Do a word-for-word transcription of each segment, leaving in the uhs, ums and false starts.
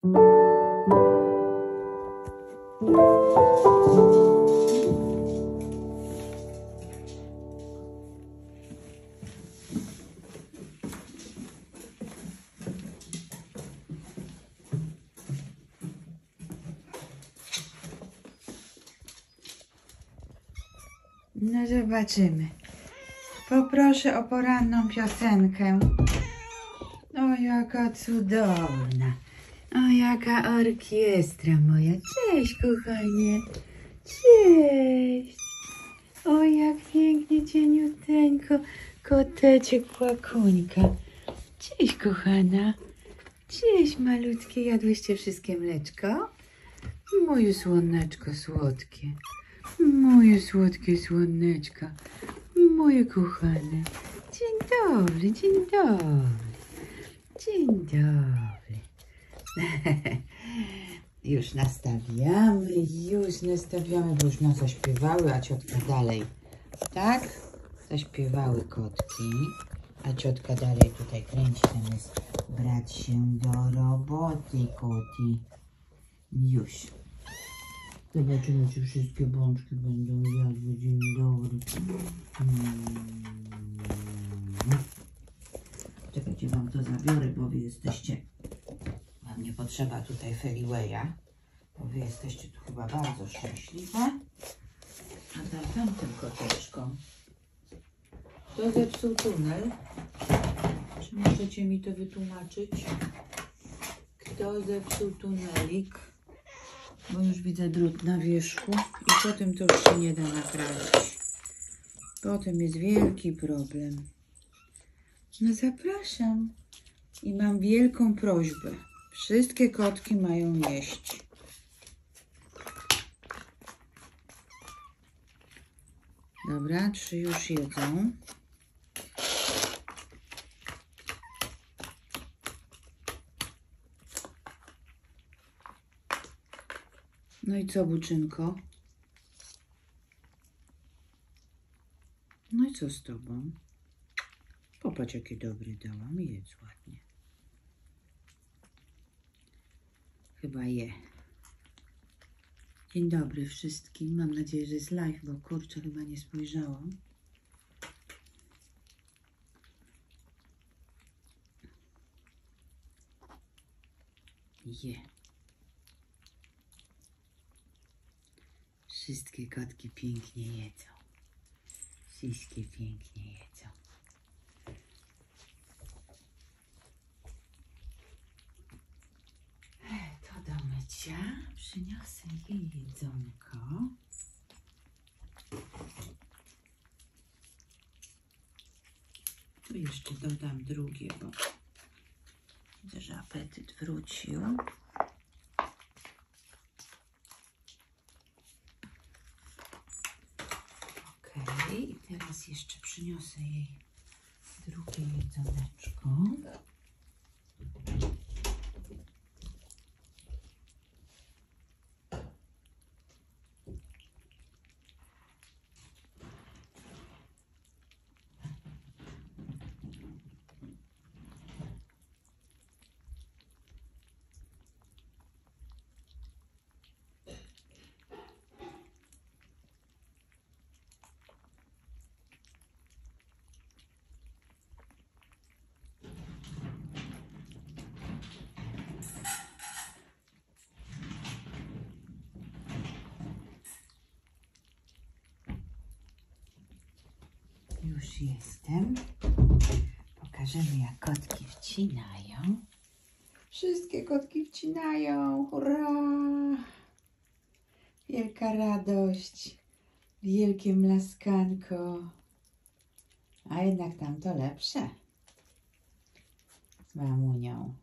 No zobaczymy. Poproszę o poranną piosenkę. O, jaka cudowna. O, jaka orkiestra moja. Cześć, kochanie. Cześć. O, jak pięknie, cieniuteńko. Koteczek, łakońka. Cześć, kochana. Cześć, malutkie. Jadłyście wszystkie mleczko? Moje słoneczko słodkie. Moje słodkie słoneczka. Moje kochane. Dzień dobry, dzień dobry. Dzień dobry. Już nastawiamy, już nastawiamy, bo już nas zaśpiewały, a ciotka dalej. Tak? Zaśpiewały kotki, a ciotka dalej tutaj kręci. Tam jest brać się do roboty, koty. Już. Zobaczymy, czy wszystkie bączki będą jadły. Dzień dobry. Hmm. Czekajcie, wam to zabiorę, bo wy jesteście... Wam nie potrzeba tutaj Feliwaya, bo wy jesteście tu chyba bardzo szczęśliwe. A tam tamtym koteczkom. Kto zepsuł tunel? Czy możecie mi to wytłumaczyć? Kto zepsuł tunelik? Bo już widzę drut na wierzchu i potem to już się nie da naprawić. Potem jest wielki problem. No zapraszam. I mam wielką prośbę. Wszystkie kotki mają jeść. Dobra, trzy już jedzą. No i co, Buczynko? No i co z tobą? Popatrz, jakie dobre dałam. Jedz ładnie. Chyba je. Dzień dobry wszystkim. Mam nadzieję, że jest live, bo kurczę, chyba nie spojrzałam. Je. Wszystkie kotki pięknie jedzą. Wszystkie pięknie jedzą. To do mycia. Przyniosę jej jedzonko. Tu jeszcze dodam drugie, bo widzę, że apetyt wrócił. I teraz jeszcze przyniosę jej drugie jedzoneczko. Już jestem. Pokażemy, jak kotki wcinają. Wszystkie kotki wcinają. Hurra! Wielka radość. Wielkie mlaskanko. A jednak tamto lepsze. Z mamunią.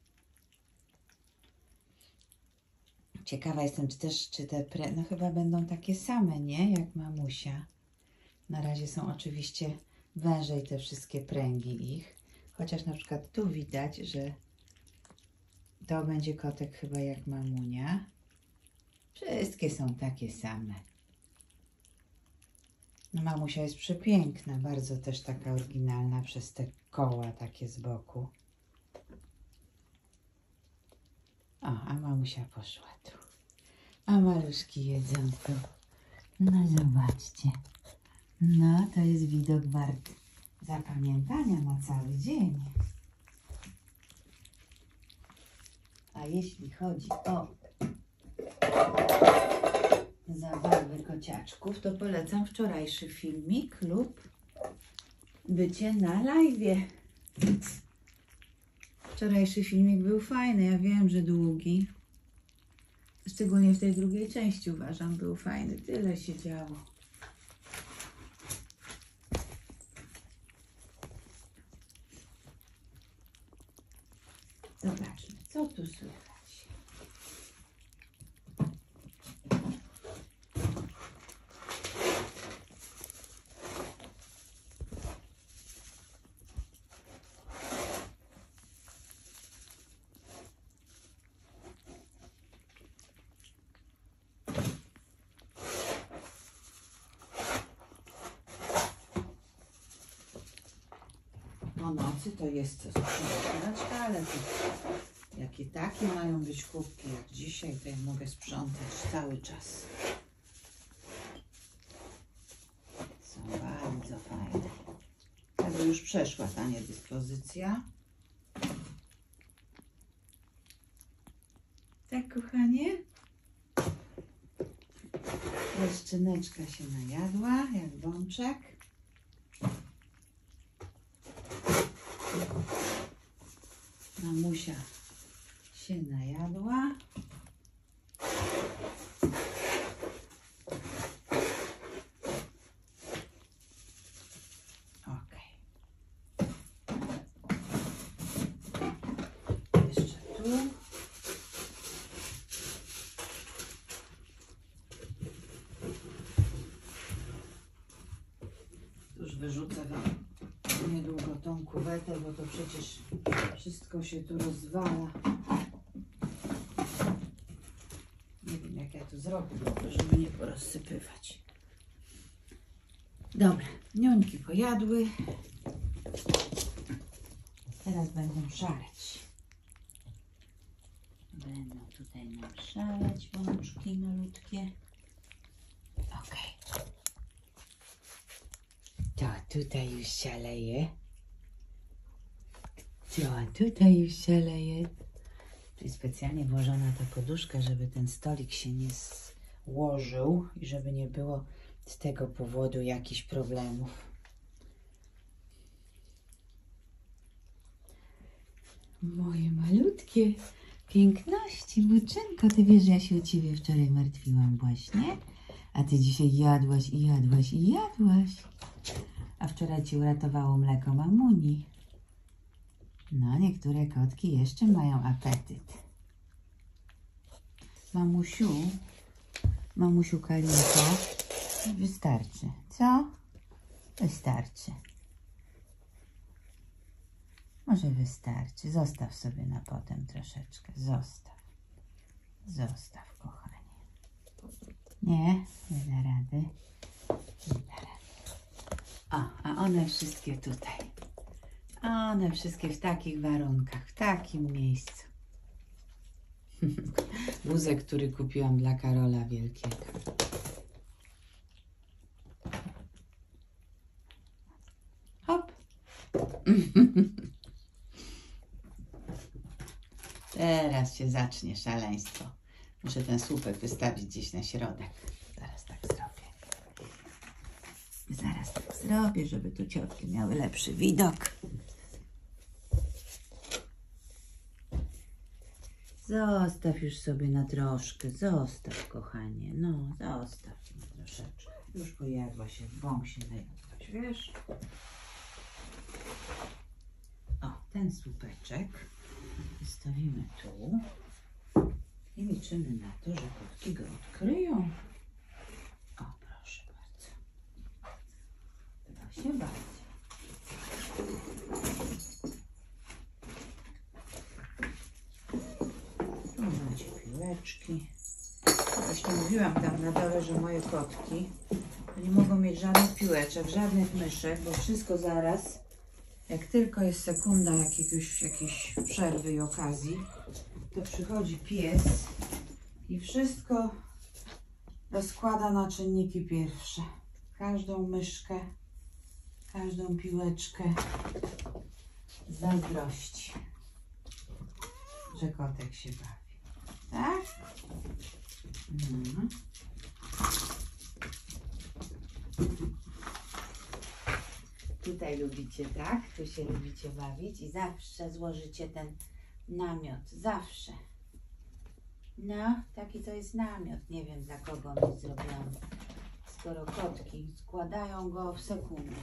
Ciekawa jestem, czy też, czy te pre... No chyba będą takie same, nie? Jak mamusia. Na razie są oczywiście wężej te wszystkie pręgi ich. Chociaż na przykład tu widać, że to będzie kotek chyba jak mamunia. Wszystkie są takie same. No mamusia jest przepiękna, bardzo też taka oryginalna przez te koła takie z boku. O, a mamusia poszła tu. A maluszki jedzą tu. No zobaczcie. No to jest widok wart zapamiętania na cały dzień. A jeśli chodzi o zabawy kociaczków, to polecam wczorajszy filmik lub bycie na live'ie. Wczorajszy filmik był fajny, ja wiem, że długi. Szczególnie w tej drugiej części uważam, był fajny. Tyle się działo. Zobaczmy, co tu słychać. Po nocy to jest co sprzątać, ale to jak i takie mają być kubki jak dzisiaj, to ja mogę sprzątać cały czas. Są bardzo fajne. Jakby już przeszła ta niedyspozycja. Tak, kochanie? Leszczyneczka się najadła, jak bączek. Mamusia się najadła. Ok. Jeszcze tu. Już wyrzucę wam niedługo tą kuwetę, bo to przecież wszystko się tu rozwala. Nie wiem, jak ja to zrobię, żeby nie porozsypywać. Dobra, niuńki pojadły. Teraz będą szaleć. Będą tutaj nam szaleć bączki malutkie. Ok. To tutaj już szaleje. To tutaj już szaleje. Tu jest specjalnie włożona ta poduszka, żeby ten stolik się nie złożył i żeby nie było z tego powodu jakichś problemów. Moje malutkie piękności, Buczynko, ty wiesz, że ja się o ciebie wczoraj martwiłam właśnie, a ty dzisiaj jadłaś i jadłaś i jadłaś. A wczoraj ci uratowało mleko mamuni. No, niektóre kotki jeszcze mają apetyt. Mamusiu, mamusiu Kalinko, wystarczy, co? Wystarczy. Może wystarczy. Zostaw sobie na potem troszeczkę. Zostaw. Zostaw, kochanie. Nie, nie da rady. Nie da rady. O, a one wszystkie tutaj. One wszystkie w takich warunkach, w takim miejscu. Wózek, który kupiłam dla Karola Wielkiego. Hop. Teraz się zacznie szaleństwo. Muszę ten słupek wystawić gdzieś na środek. Zaraz tak zrobię. Zaraz tak zrobię, żeby tu ciotki miały lepszy widok. Zostaw już sobie na troszkę. Zostaw, kochanie. No, zostaw na troszeczkę. Już pojadła się, bąk się najadłaś, wiesz? O, ten słupeczek wystawimy tu i liczymy na to, że kotki go odkryją. O, proszę bardzo. Proszę bardzo. Tu macie piłeczki. Właśnie mówiłam tam na dole, że moje kotki nie mogą mieć żadnych piłeczek, żadnych myszek, bo wszystko zaraz, jak tylko jest sekunda jakiegoś, jakiejś przerwy i okazji, to przychodzi pies i wszystko rozkłada na czynniki pierwsze. Każdą myszkę, każdą piłeczkę zazdrości, że kotek się bawi. Tak? Mhm. Tutaj lubicie, tak? Tu się lubicie bawić i zawsze złożycie ten namiot. Zawsze. No, taki to jest namiot. Nie wiem, dla kogo on jest zrobiony. Skoro kotki składają go w sekundę.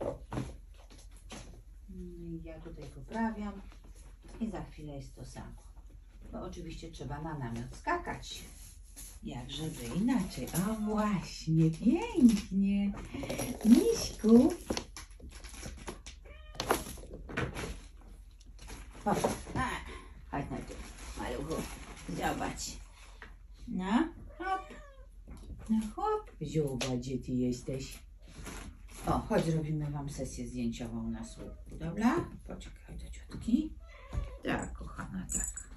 I ja tutaj poprawiam i za chwilę jest to samo. Bo oczywiście trzeba na namiot skakać. Jak żeby inaczej. O właśnie, pięknie. Miśku. Chodź, a, chodź na tu, maluchu. Zobacz. No, hop. No hop. Ziuba, gdzie ty jesteś? O, chodź, zrobimy wam sesję zdjęciową na słupku, dobra? Poczekaj do ciotki. Tak, kochana, tak.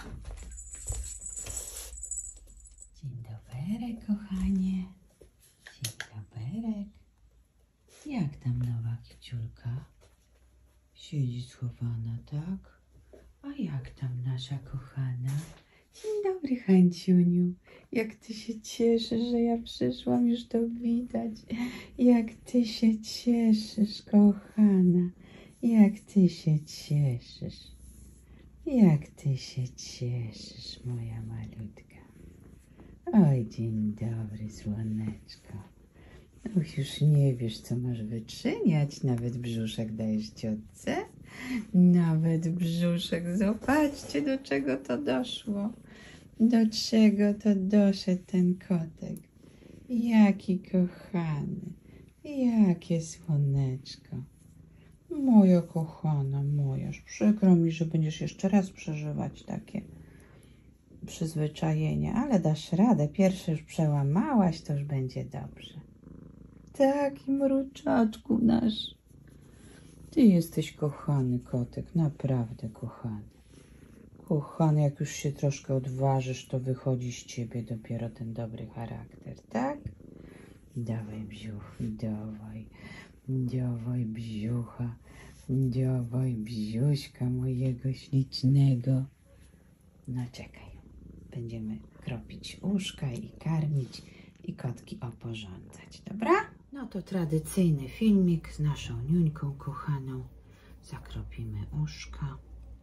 Dzień dobry, kochanie. Dzień dobry. Jak tam nowa kiciulka? Siedzi schowana, tak? A jak tam nasza kochana? Dzień dobry, Hanciuniu. Jak ty się cieszysz, że ja przyszłam, już to widać. Jak ty się cieszysz, kochana. Jak ty się cieszysz. Jak ty się cieszysz, moja malutka. Oj, dzień dobry, słoneczko. Uch, już nie wiesz, co masz wyczyniać. Nawet brzuszek dajesz ciotce. Nawet brzuszek. Zobaczcie, do czego to doszło. Do czego to doszedł ten kotek. Jaki kochany. Jakie słoneczko. Moja kochana, mojaż. Przykro mi, że będziesz jeszcze raz przeżywać takie przyzwyczajenia, ale dasz radę. Pierwszy już przełamałaś, to już będzie dobrze. Taki mruczaczku nasz. Ty jesteś kochany kotek, naprawdę kochany. Kochany, jak już się troszkę odważysz, to wychodzi z ciebie dopiero ten dobry charakter, tak? Dawaj bziuch, dawaj, dawaj bziucha, dawaj bziuśka mojego ślicznego. No czekaj, będziemy kropić uszka i karmić i kotki oporządzać, dobra? No to tradycyjny filmik z naszą niuńką kochaną. Zakropimy uszka.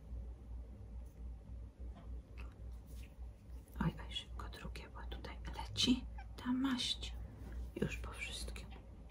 Oj, oj, szybko drugie, bo tutaj leci ta maść. Już po wszystkim.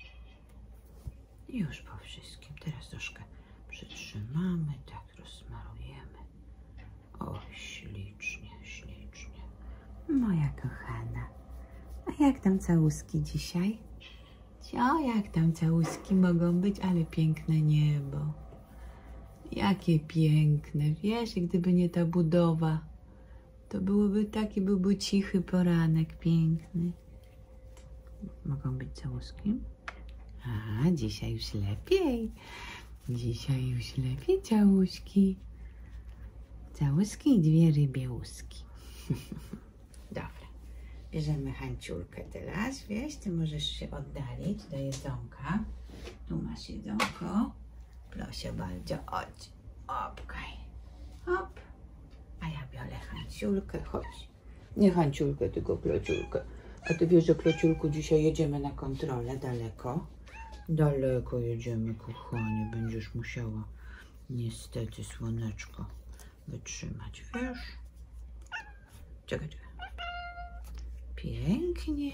Już po wszystkim. Teraz troszkę przytrzymamy, tak rozsmarujemy. O, ślicznie, ślicznie. Moja kochana. A jak tam całuski dzisiaj? Cio, jak tam całuski mogą być, ale piękne niebo. Jakie piękne, wiesz, gdyby nie ta budowa, to byłoby taki, byłby cichy poranek piękny. Mogą być całuski? A, dzisiaj już lepiej. Dzisiaj już lepiej całuski. Całuski i dwie rybie łuski. Dobra. Bierzemy Hanciulkę teraz, wiesz, ty możesz się oddalić do jedzonka. Tu masz jedzonko. Proszę bardzo, chodź. Opkaj. Hop. A ja biorę Hanciulkę, chodź. Nie Hanciulkę, tylko Klociulkę. A ty wiesz, że Klociulku dzisiaj jedziemy na kontrolę daleko. Daleko jedziemy, kochanie. Będziesz musiała niestety, słoneczko, wytrzymać, wiesz? Czekaj, czekaj. Pięknie.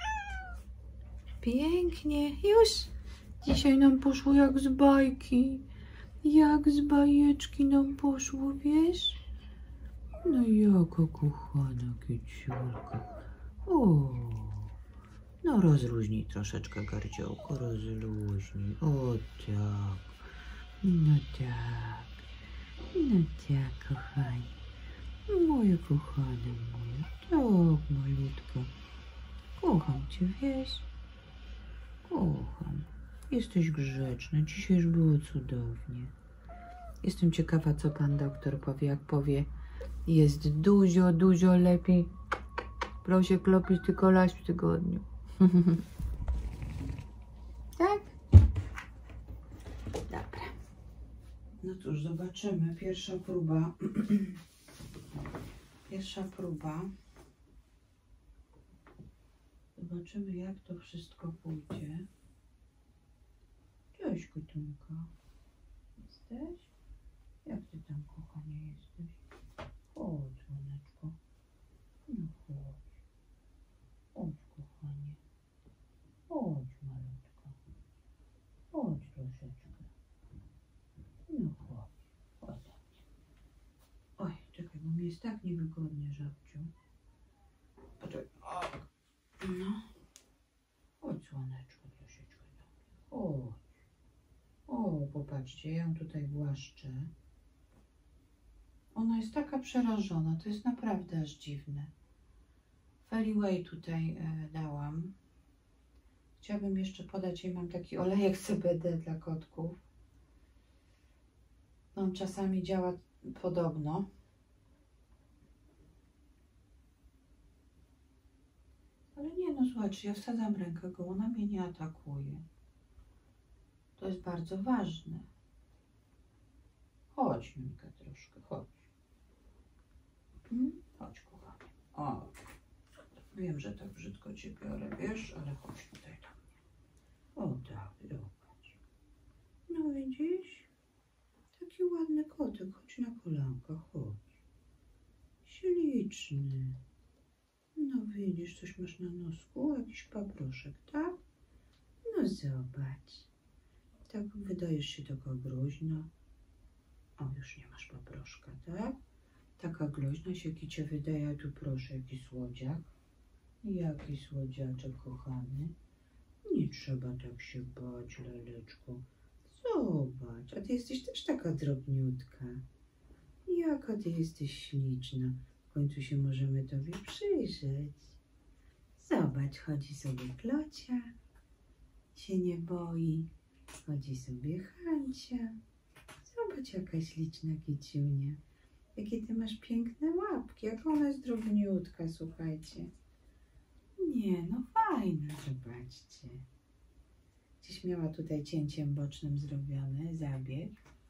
Pięknie. Już. Dzisiaj nam poszło jak z bajki. Jak z bajeczki nam poszło, wiesz? No jaka kochana kiciulka. O. No rozluźnij troszeczkę gardziołko, rozluźnij. O tak. No tak. No tak, kochanie. Moja kochana moja. Tak, malutka. Kocham cię, wiesz? Kocham. Jesteś grzeczna. Dzisiaj już było cudownie. Jestem ciekawa, co pan doktor powie, jak powie, Jest dużo, dużo lepiej. Proszę klopić tylko raz w tygodniu. Tak? Dobra. No cóż, zobaczymy. Pierwsza próba. Pierwsza próba. Zobaczymy, jak to wszystko pójdzie. Cześć, Kutunka. Jesteś? Jak ty tam, kochanie, jesteś? Chodź, słoneczko. No chodź. Chodź, kochanie. Chodź, malutka. Chodź troszeczkę. No chodź. Chodź. Oj, czekaj, bo mi jest tak niewygodnie, żabciu. Poczekaj. O. No. Chodź, słoneczko, troszeczkę. Chodź. O, popatrzcie, ja ją tutaj głaszczę. Ona jest taka przerażona, to jest naprawdę aż dziwne. Feliway tutaj e, dałam. Chciałabym jeszcze podać jej, mam taki olejek C B D dla kotków. On czasami działa podobno. Ale nie, no słuchajcie, ja wsadzam rękę go, ona mnie nie atakuje. To jest bardzo ważne. Chodź, Nunka, troszkę, chodź. Hmm? Chodź, kochanie. O, wiem, że tak brzydko cię biorę, wiesz, ale chodź tutaj do mnie. O tak, zobacz. No widzisz? Taki ładny kotek, chodź na kolanka, chodź. Śliczny. No widzisz, coś masz na nosku, jakiś paproszek, tak? No zobacz. Tak wydajesz się taka groźna. O, już nie masz paproszka, tak? Taka groźna się kicie wydaje, a tu proszę, jaki słodziak. Jaki słodziaczek, kochany. Nie trzeba tak się bać, laleczko. Zobacz, a ty jesteś też taka drobniutka. Jaka ty jesteś śliczna. W końcu się możemy tobie przyjrzeć. Zobacz, chodzi sobie Klocia. Się nie boi. Chodzi sobie Hancia. Zobacz, jaka śliczna kiciunia. Jakie ty masz piękne łapki. Jak ona jest drobniutka, słuchajcie. Nie, no fajna, zobaczcie. Gdzieś miała tutaj cięciem bocznym zrobiony zabieg.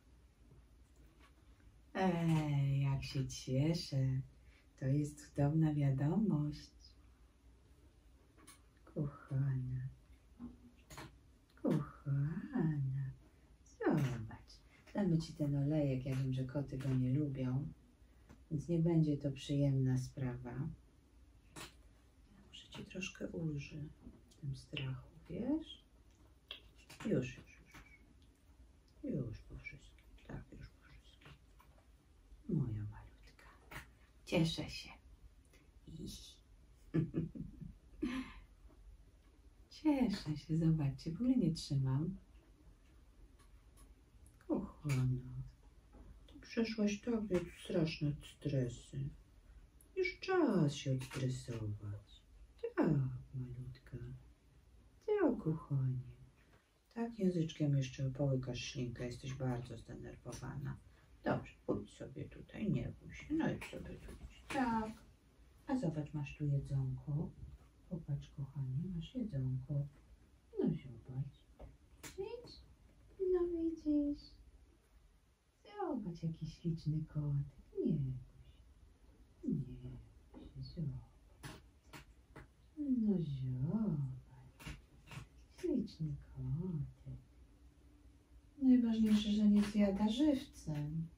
Ej, jak się cieszę. To jest cudowna wiadomość. Kochana. Kochana. Zobacz. Damy ci ten olejek. Ja wiem, że koty go nie lubią. Więc nie będzie to przyjemna sprawa. Może ci troszkę ulży w tym strachu, wiesz? Już, już, już. Już po wszystkim. Tak, już po wszystkim. Moja malutka. Cieszę się. Cieszę się, zobaczcie, w ogóle nie trzymam. Kochana, ty przeszłaś takie straszne stresy. Już czas się odstresować. Tak, malutka. Tak, kochanie. Tak, języczkiem jeszcze połykasz ślinkę, jesteś bardzo zdenerwowana. Dobrze, pójdź sobie tutaj, nie bój się, no i sobie tu idź. Tak. A zobacz, masz tu jedzonko. Popatrz, kochanie, masz jedzonko. No zobacz. Widzisz? No widzisz. Zobacz, jaki śliczny kotek. Nie bój się. Nie bój się, zobacz. No zobacz. Śliczny kotek. Najważniejsze, że nie zjada żywcem.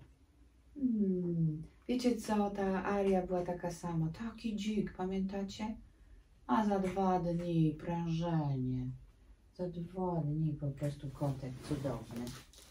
Hmm. Wiecie co, ta Aria była taka sama. Taki dzik, pamiętacie? A za dwa dni prężenie. Za dwa dni po prostu kotek cudowny.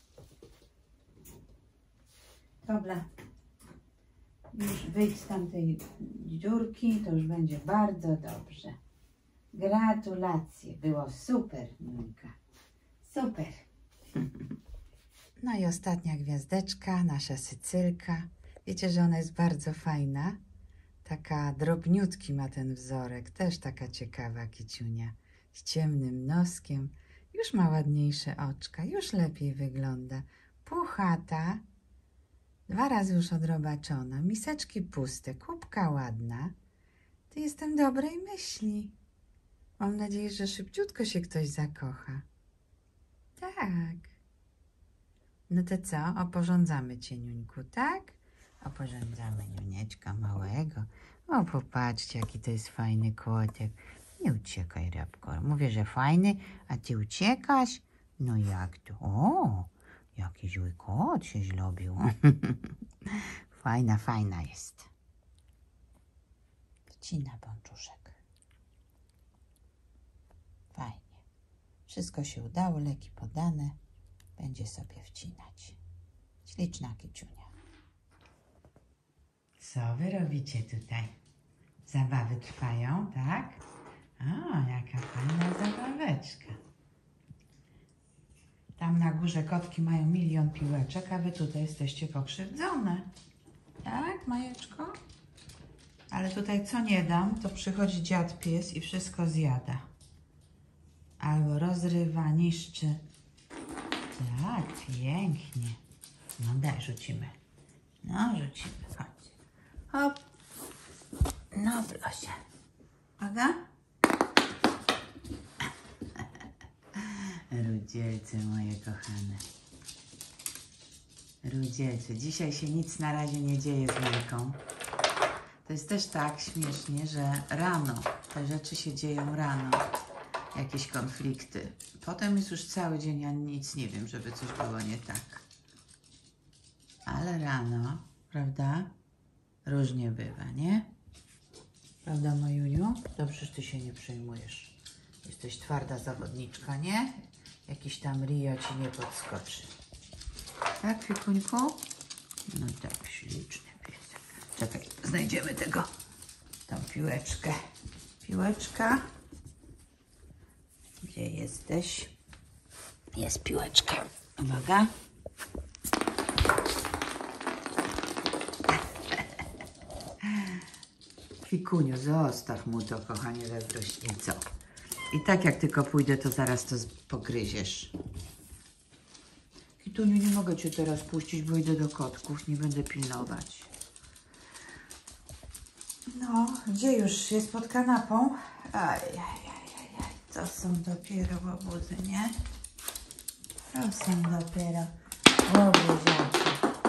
Dobra. Już wyjdź z tamtej dziurki, to już będzie bardzo dobrze. Gratulacje. Było super, Monika. Super. No i ostatnia gwiazdeczka, nasza Sycylka. Wiecie, że ona jest bardzo fajna. Taka drobniutki ma ten wzorek. Też taka ciekawa kiciunia. Z ciemnym noskiem. Już ma ładniejsze oczka. Już lepiej wygląda. Puchata. Dwa razy już odrobaczona, miseczki puste, kubka ładna. To jestem dobrej myśli. Mam nadzieję, że szybciutko się ktoś zakocha. Tak. No to co? Oporządzamy cię, Niuńku, tak? Oporządzamy Niunieczka małego. O, popatrzcie, jaki to jest fajny kotek. Nie uciekaj, Rabko. Mówię, że fajny, a ty uciekasz? No jak to? O, jaki zły kot się zrobił. Fajna, fajna jest. Wcina bączuszek. Fajnie. Wszystko się udało, leki podane. Będzie sobie wcinać. Śliczna kiciunia. Co wy robicie tutaj? Zabawy trwają, tak? O, jaka fajna zabaweczka. Tam na górze kotki mają milion piłeczek, a wy tutaj jesteście pokrzywdzone. Tak, Majeczko? Ale tutaj co nie dam, to przychodzi dziad pies i wszystko zjada. Albo rozrywa, niszczy. Tak, pięknie. No daj, rzucimy. No, rzucimy, chodź. Hop. No, proszę. Uwaga. Rudzielce moje kochane. Rudzielce. Dzisiaj się nic na razie nie dzieje z Majką. To jest też tak śmiesznie, że rano te rzeczy się dzieją rano. Jakieś konflikty. Potem jest już cały dzień, ja nic nie wiem, żeby coś było nie tak. Ale rano, prawda? Różnie bywa, nie? Prawda, Majuniu? Dobrze, że ty się nie przejmujesz. Jesteś twarda zawodniczka, nie? Jakiś tam Rio ci nie podskoczy. Tak, Fikuńku? No tak, śliczny piesek. Czekaj, znajdziemy tego, tą piłeczkę. Piłeczka. Gdzie jesteś? Jest piłeczka. Uwaga. Fikuniu, zostaw mu to, kochanie, zazdrośnico. I tak jak tylko pójdę, to zaraz to pogryziesz. Kituniu, nie mogę cię teraz puścić, bo idę do kotków, nie będę pilnować. No, gdzie już jest pod kanapą? Aj, aj, aj, aj. To są dopiero łobuzy, nie? To są dopiero łobuziaki.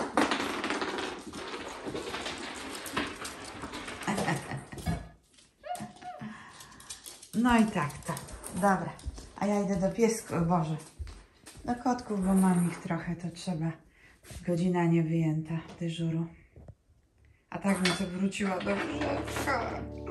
No i tak, tak. Dobra. A ja idę do piesków, Boże. Do kotków, bo mam ich trochę, to trzeba. Godzina nie wyjęta dyżuru. A tak bym to wróciła do łóżeczka.